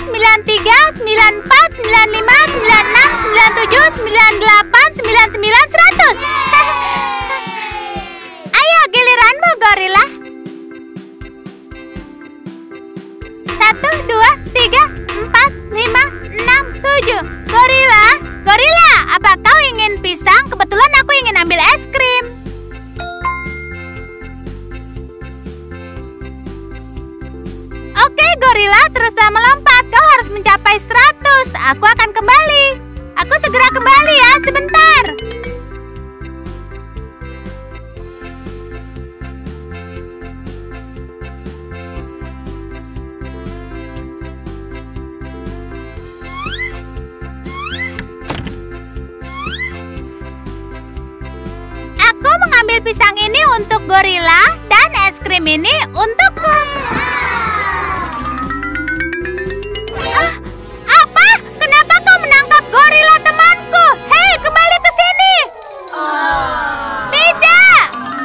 93, 94, 95, 96, 97, 98, 99, 100. Ayo, giliranmu, gorila. 1, 2, 3, 4, 5, 6, 7. Gorila, gorila, apa kau ingin pisang? Kebetulan aku ingin ambil es krim. Oke, gorila, teruslah melompat. Kau harus mencapai 100. Aku akan kembali. Aku segera kembali ya, sebentar. Aku mengambil pisang ini untuk gorila dan es krim ini untukku. Apa? Kenapa kau menangkap gorila temanku? Hei, kembali ke sini. Tidak.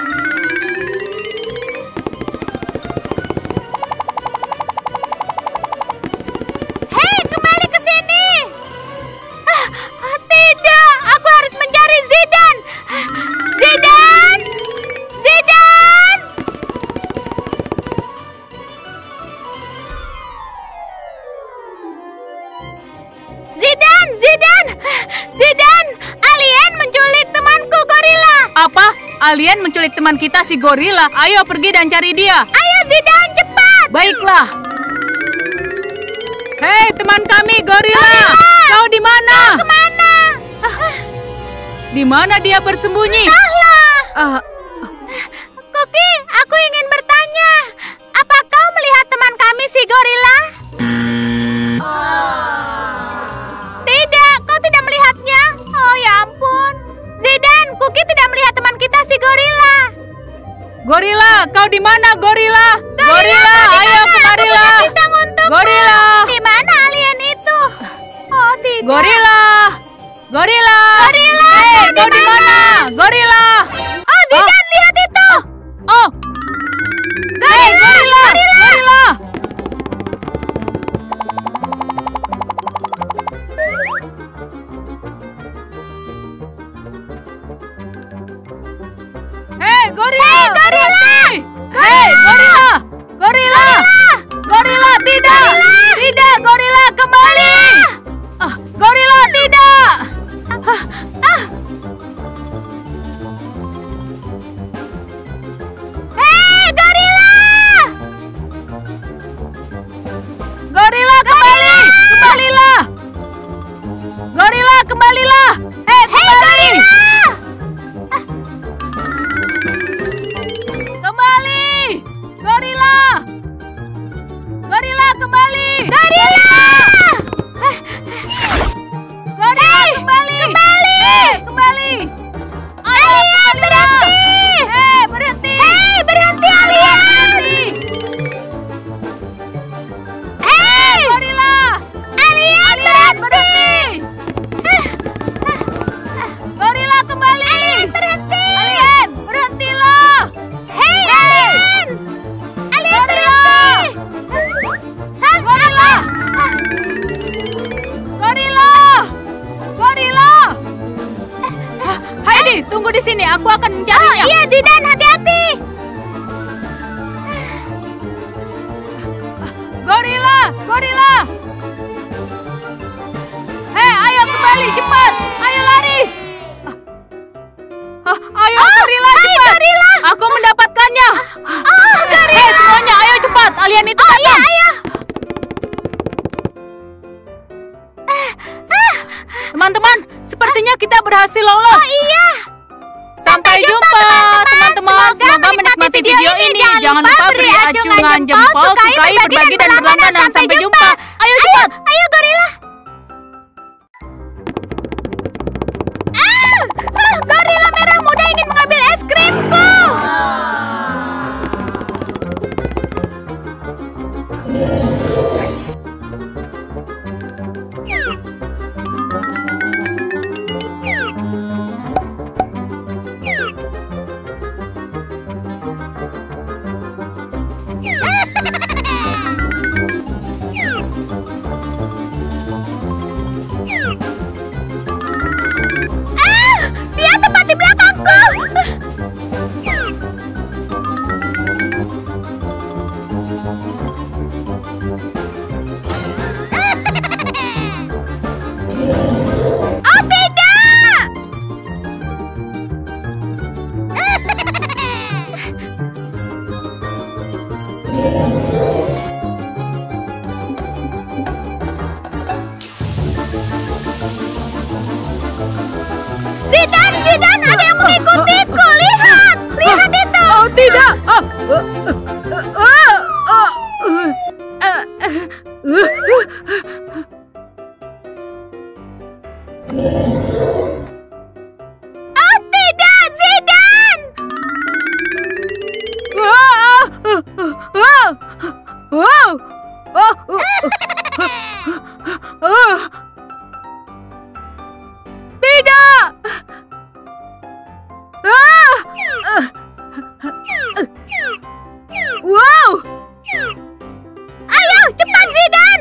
Hei, kembali ke sini. Tidak, aku harus mencari Zidane. Zidane! Zidane! Zidane! Zidane! Zidane! Alien menculik temanku gorila. Apa? Alien menculik teman kita si gorila. Ayo pergi dan cari dia. Ayo Zidane, cepat! Baiklah. Hei teman kami gorila, kau di mana? Kemana? Di mana dia bersembunyi? Entahlah. Cookie, aku ingin bertanya. Apa kau melihat teman kami si gorila? Tidak, kau tidak melihatnya. Oh ya ampun. Zidane, Cookie tidak melihat teman kita si gorila. Gorila, kau di mana gorila? Gorila, ayo kemarilah. Pisang untukmu. Gorila. Di mana alien itu? Oh tidak. Gorila. Gorila. Gorila, Hei, kau kau di mana? Gorila. Oh Zidane, lihat itu. Oh. Hei, gorila. Gorila. Hei, gorila. Hei, gorila. Gorila. Gorila, tidak. Tidak, gorila, kembali. Gorila, tidak. Hei, gorila. Gorila, kembali. Kembalilah. Gorila, kembalilah. Hei, kembali. Kembali. Gorila. Gorila, kembali. Gorila. Gorila, kembali. Hei, kembali. Alien, berhenti. Hei, berhenti. Hei, berhenti alien. Hei, Gorila. alien, berhenti. Gorila, kembali. Alien, berhenti. Alien, berhentilah. Hei, alien. Alien, Gorila. berhenti. Gorila. Gorila. Gorila. Heidi, tunggu di sini. Aku akan Oh mencarinya. iya Zidane, hati-hati. Gorila. Gorila. Hei, ayo kembali cepat. Ayo lari. Ayo gorila cepat. gorila. Aku mendapatkannya. Hei semuanya, ayo cepat. Alien itu datang. Iya, ayo. Teman-teman, sepertinya kita berhasil lolos. Iya. Sampai jumpa, teman-teman. Semoga menikmati video ini. Jangan lupa beri acungan jempol, sukai, berbagi, dan berlangganan. Sampai jumpa. Ayo cepat. Ayo gorila. Gorila merah muda ingin mengambil es krimku. Oh tidak! Zidane, ada yang mengikutiku. Lihat itu. Oh tidak! Oh tidak, Zidane! Tidak! Wow! Ayo, cepat Zidane!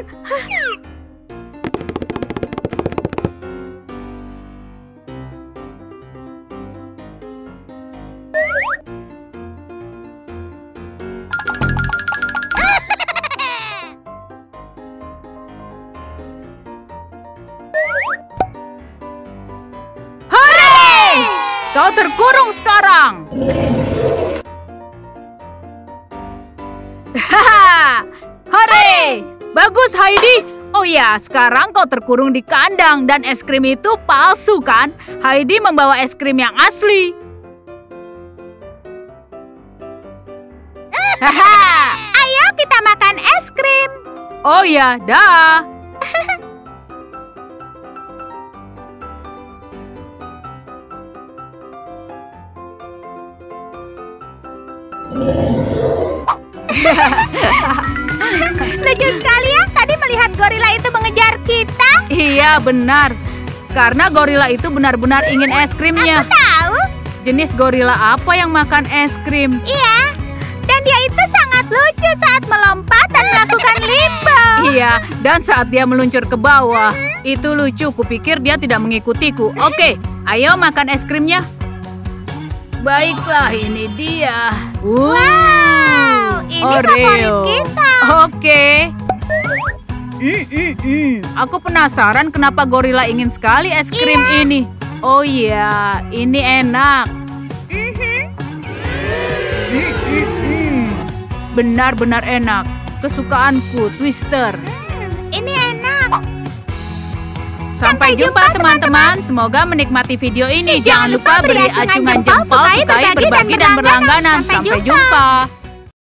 Hore! Kau terkurung sekarang. Haha! Hore! Bagus Heidi. Oh ya, sekarang kau terkurung di kandang dan es krim itu palsu kan? Heidi membawa es krim yang asli. Haha! Ayo kita makan es krim. Oh ya, dah. Lucu sekali ya, tadi melihat gorila itu mengejar kita. Iya, benar. Karena gorila itu benar-benar ingin es krimnya. Aku tahu. Jenis gorila apa yang makan es krim? Iya, dan dia itu sangat lucu saat melompat dan melakukan limbo. Iya, dan saat dia meluncur ke bawah. Itu lucu, kupikir dia tidak mengikutiku. Oke, ayo makan es krimnya. Baiklah, ini dia. Wow, ini favorit kita. Oke. Aku penasaran kenapa gorila ingin sekali es krim ini. Oh iya, ini enak. Benar-benar enak. Kesukaanku, Twister. Ini enak. Sampai jumpa teman-teman. Semoga menikmati video ini. Jangan lupa beri acungan jempol, sukai, berbagi, dan berlangganan. Sampai jumpa.